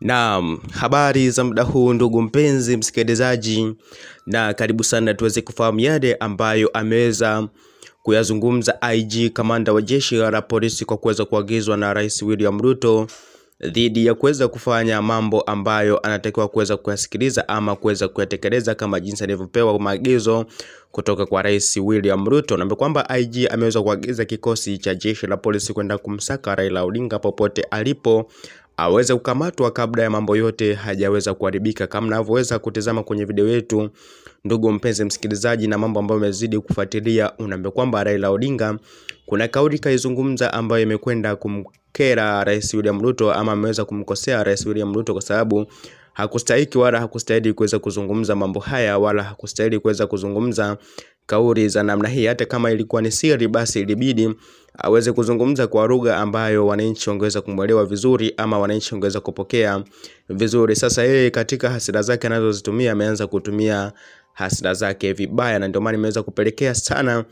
Naam, habari za muda huu ndugu mpenzi msikilizaji, na karibu sana tuweze kufahamu yale ambayo ameweza kuyazungumza IG kamanda wa jeshi la polisi kwa kuweza kuagizwa na Rais William RUTO dhidi ya kuweza kufanya mambo ambayo anatakiwa kuweza kuyasikiliza ama kuweza kuyatekeleza kama jinsi alivyopewa maagizo kutoka kwa Rais William RUTO. Na kwamba IG ameweza kuagiza kikosi cha jeshi la polisi kwenda kumsaka Raila Odinga popote alipo aweze kukamatwa kabla ya mambo yote hajaweza kuharibika. Kama unavyoweza kutazama kwenye video yetu ndugu mpenzi msikilizaji, na mambo ambayo umezidi kufuatilia, unaambia kwamba Raila Odinga kuna kauli kaizungumza ambayo imekwenda kumkera Rais William RUTO, ama ameweza kumkosea Rais William RUTO kwa sababu hakustahiki wala hakustahili kuweza kuzungumza mambo haya, wala hakustahili kuweza kuzungumza kauli za namna hii. Hata kama ilikuwa ni siri, basi ilibidi aweze kuzungumza kwa lugha ambayo wananchi wangeweza kumuelewa vizuri, ama wananchi wangeweza kupokea vizuri. Sasa yeye katika hasira zake anazozitumia ameanza kutumia hasira zake vibaya, na ndio maana imeweza kupelekea sana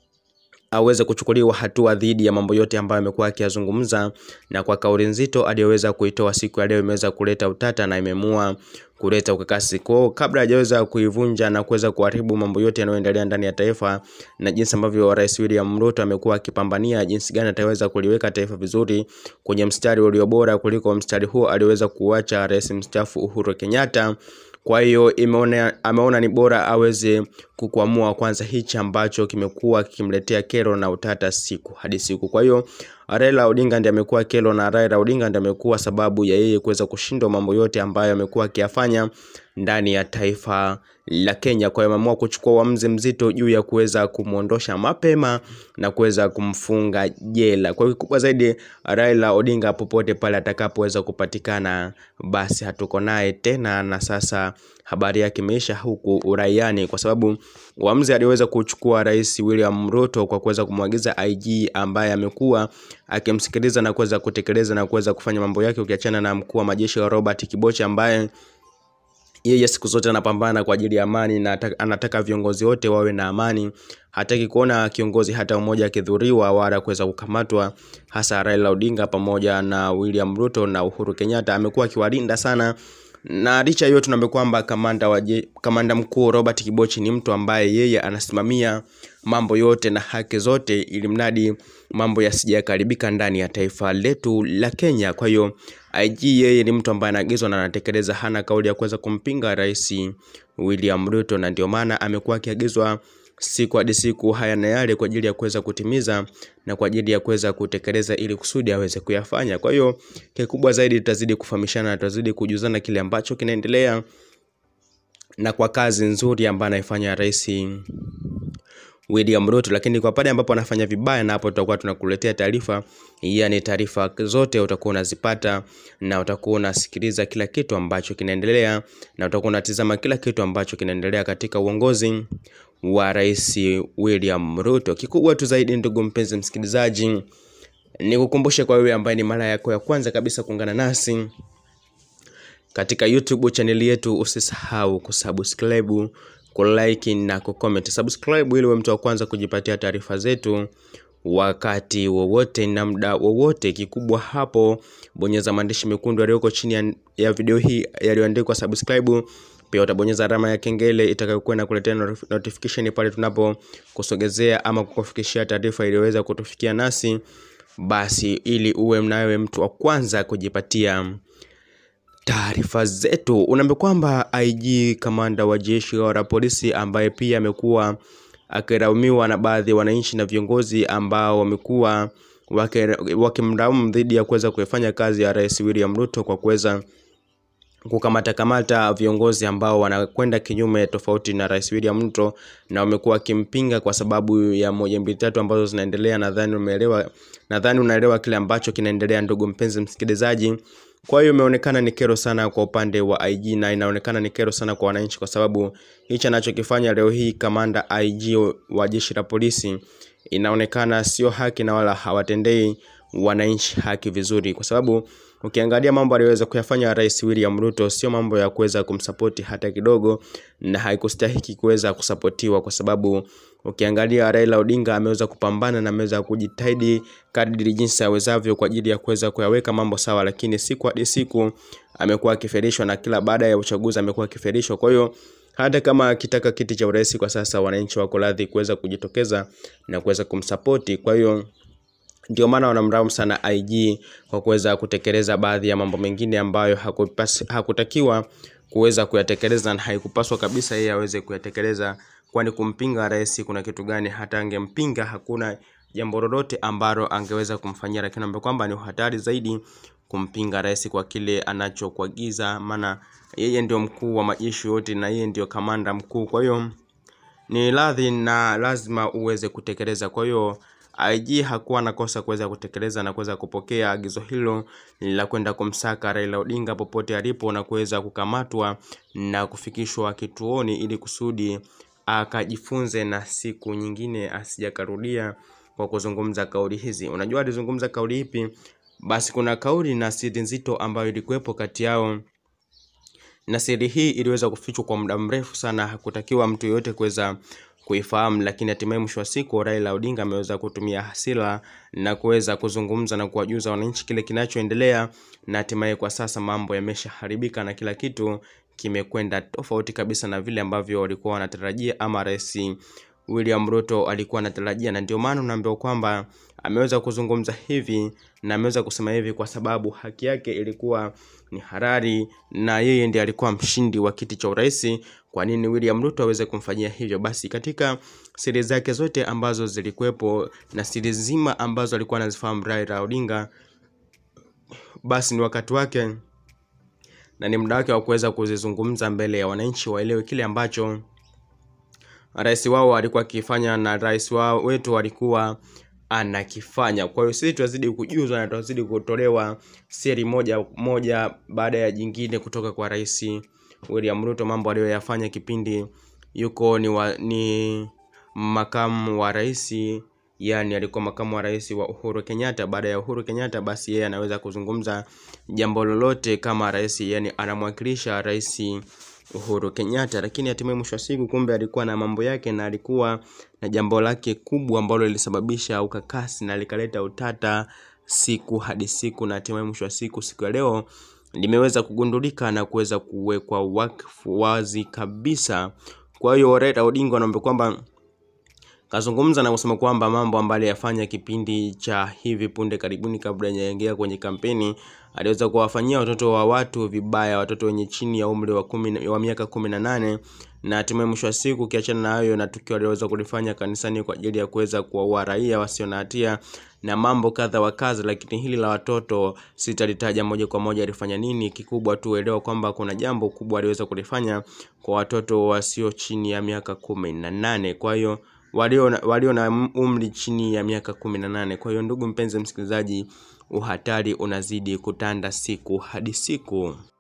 aweze kuchukuliwa hatua dhidi ya mambo yote ambayo amekuwa akiyazungumza. Na kwa kauli nzito aliyoweza kuitoa siku ya leo imeweza kuleta utata na imemua kuleta ukakasi. Kwa kabla hajaweza kuivunja na kuweza kuharibu mambo yote yanayoendelea ndani ya taifa, na jinsi ambavyo Rais William RUTO amekuwa akipambania jinsi gani ataweza kuliweka taifa vizuri kwenye mstari ulio bora kuliko mstari huo aliweza kuacha Rais mstaafu Uhuru Kenyatta. Kwa hiyo ameona ni bora aweze kukuamua kwanza hichi ambacho kimekuwa kikimletea kero na utata siku hadi siku. Kwa hiyo Raila Odinga ndiye amekuwa kero, na Raila Odinga ndiye amekuwa sababu ya yeye kuweza kushindwa mambo yote ambayo amekuwa akiyafanya ndani ya taifa la Kenya. Kwa hiyo ameamua kuchukua uamuzi mzito juu ya kuweza kumuondosha mapema na kuweza kumfunga jela. Kwa hiyo kubwa zaidi, Raila Odinga popote pale atakapoweza kupatikana, basi hatuko naye tena, na sasa habari yake imeisha huku uraiani, kwa sababu uamuzi aliweza kuchukua Rais William RUTO kwa kuweza kumwagiza IG ambaye amekuwa akimsikiliza na kuweza kutekeleza na kuweza kufanya mambo yake, ukiachana na mkuu wa majeshi wa Robert Kibochi ambaye yeye siku zote anapambana kwa ajili ya amani na anataka viongozi wote wawe na amani. Hataki kuona kiongozi hata mmoja akidhuriwa wala kuweza kukamatwa, hasa Raila Odinga pamoja na William RUTO na Uhuru Kenyatta amekuwa akiwalinda sana. Na licha hiyo tunaambia kwamba kamanda mkuu Robert Kibochi ni mtu ambaye yeye anasimamia mambo yote na haki zote, ili mradi mambo yasijakaribika ndani ya taifa letu la Kenya. Kwa hiyo IG yeye ni mtu ambaye anaagizwa na anatekeleza, hana kauli ya kuweza kumpinga Rais William RUTO, na ndio maana amekuwa akiagizwa siku hadi siku haya na yale kwa ajili ya kuweza kutimiza na kwa ajili ya kuweza kutekeleza ili kusudi aweze kuyafanya. Kwa hiyo kikubwa zaidi tutazidi kufahamishana na tutazidi kujuzana kile ambacho kinaendelea na kwa kazi nzuri ambayo anaifanya Rais William RUTO. Lakini kwa pale ambapo anafanya vibaya, na hapo tutakuwa tunakuletea taarifa, yani taarifa zote utakuwa unazipata na utakuwa unasikiliza kila kitu ambacho kinaendelea, na utakuwa unatazama kila kitu ambacho kinaendelea katika uongozi wa Rais William RUTO. Kikubwa tu zaidi ndugu mpenzi msikilizaji, nikukumbushe kwa wewe ambaye ni mara yako ya kwanza kabisa kuungana nasi katika YouTube channel yetu, usisahau kusubscribe, kulike na kucomment. Subscribe ili uwe mtu wa kwanza kujipatia taarifa zetu wakati wowote na muda wowote. Kikubwa hapo, bonyeza maandishi mekundu yaliyoko chini ya video hii yaliyoandikwa subscribe. Pia utabonyeza alama ya kengele itakayokuwa inakuletea notification pale tunapo kusogezea ama kukufikishia taarifa iliyoweza kutufikia nasi, basi ili uwe mnawe mtu wa kwanza kujipatia taarifa zetu. Unaambia kwamba IG kamanda wa jeshi la polisi ambaye pia amekuwa akilaumiwa na baadhi ya wananchi na viongozi ambao wamekuwa wakimlaumu dhidi ya kuweza kufanya kazi ya Rais William RUTO kwa kuweza kukamata viongozi ambao wanakwenda kinyume tofauti na Rais William RUTO, na wamekuwa kimpinga kwa sababu ya moja mbili tatu ambazo zinaendelea. Nadhani unaelewa kile ambacho kinaendelea ndugu mpenzi msikilizaji. Kwa hiyo imeonekana ni kero sana kwa upande wa IG, na inaonekana ni kero sana kwa wananchi, kwa sababu hicho anachokifanya leo hii kamanda IG wa jeshi la polisi inaonekana sio haki na wala hawatendei wananchi haki vizuri, kwa sababu ukiangalia mambo aliyoweza kuyafanya Rais William Ruto sio mambo ya kuweza kumsupport hata kidogo, na haikustahiki kuweza kusapotiwa, kwa sababu ukiangalia Raila Odinga ameweza kupambana na ameweza kujitahidi kadri jinsi awezavyo kwa ajili ya kuweza kuyaweka mambo sawa, lakini siku hadi siku amekuwa akiferishwa, na kila baada ya uchaguzi amekuwa akiferishwa. Kwa hiyo hata kama akitaka kiti cha urais kwa sasa, wananchi wako radhi kuweza kujitokeza na kuweza kumsupport. Kwa hiyo ndio maana wanamlaumu sana IG kwa kuweza kutekeleza baadhi ya mambo mengine ambayo hakutakiwa kuweza kuyatekeleza, na haikupaswa kabisa yeye aweze kuyatekeleza, kwani kumpinga rais kuna kitu gani? Hata angempinga hakuna jambo lolote ambalo angeweza kumfanyia, lakini ambapo kwamba ni hatari zaidi kumpinga rais kwa kile anachokuagiza, maana yeye ndio mkuu wa majeshi yote na yeye ndio kamanda mkuu. Kwa hiyo ni radhi na lazima uweze kutekeleza. Kwa hiyo IG hakuwa nakosa kuweza kutekeleza na kuweza kupokea agizo hilo la kwenda kumsaka Raila Odinga popote alipo na kuweza kukamatwa na kufikishwa kituoni ili kusudi akajifunze na siku nyingine asijakarudia kwa kuzungumza kauli hizi. Unajua alizungumza kauli ipi? Basi kuna kauli na siri nzito ambayo ilikuwepo kati yao, na siri hii iliweza kufichwa kwa muda mrefu sana, hakutakiwa mtu yote kuweza kuifahamu, lakini hatimaye mwisho wa siku Raila Odinga ameweza kutumia hasira na kuweza kuzungumza na kuwajuza wananchi kile kinachoendelea, na hatimaye kwa sasa mambo yameshaharibika na kila kitu kimekwenda tofauti kabisa na vile ambavyo walikuwa wanatarajia ama Rais William Ruto alikuwa anatarajia. Na ndio maana naambiwa kwamba ameweza kuzungumza hivi na ameweza kusema hivi kwa sababu haki yake ilikuwa ni halali na yeye ndiye alikuwa mshindi wa kiti cha urais. Kwa nini William Ruto aweze kumfanyia hivyo? Basi katika siri zake zote ambazo zilikuwepo na siri zima ambazo alikuwa anazifahamu Raila Odinga, basi ni wakati wake na ni muda wake wa kuweza kuzizungumza mbele ya wananchi waelewe kile ambacho rais wao alikuwa akifanya na rais wao wetu alikuwa anakifanya. Kwa hiyo sisi tunazidi kujuzwa na tunazidi kutolewa siri moja baada ya jingine kutoka kwa Rais William Ruto, mambo aliyoyafanya kipindi yuko ni makamu wa rais, yani alikuwa makamu wa rais wa Uhuru Kenyatta. Baada ya Uhuru Kenyatta, basi yeye anaweza kuzungumza jambo lolote kama rais, yani anamwakilisha rais Uhuru Kenyatta. Lakini hatimaye mwisho wa siku kumbe alikuwa na mambo yake na alikuwa na jambo lake kubwa ambalo lilisababisha ukakasi na likaleta utata siku hadi siku, na hatimaye mwisho wa siku ya leo limeweza kugundulika na kuweza kuwekwa wakfu wazi kabisa. Kwa hiyo Raila Odinga anaomba kwamba kazungumza na kusema kwamba mambo ambayo aliyafanya kipindi cha hivi punde karibuni kabla hajaingia kwenye kampeni, aliweza kuwafanyia watoto wa watu vibaya, watoto wenye chini ya umri wa miaka 18, na hatimaye mwisho wa siku kiachana na hayo na tukio aliweza kulifanya kanisani kwa ajili ya kuweza kuwaua raia wasio na hatia na mambo kadha wa kadha. Lakini hili la watoto sitalitaja moja kwa moja alifanya nini, kikubwa tu elewa kwamba kuna jambo kubwa aliweza kulifanya kwa watoto wasio chini ya miaka 18. Kwa hiyo walio na umri chini ya miaka 18. Kwa hiyo ndugu mpenzi msikilizaji, uhatari unazidi kutanda siku hadi siku.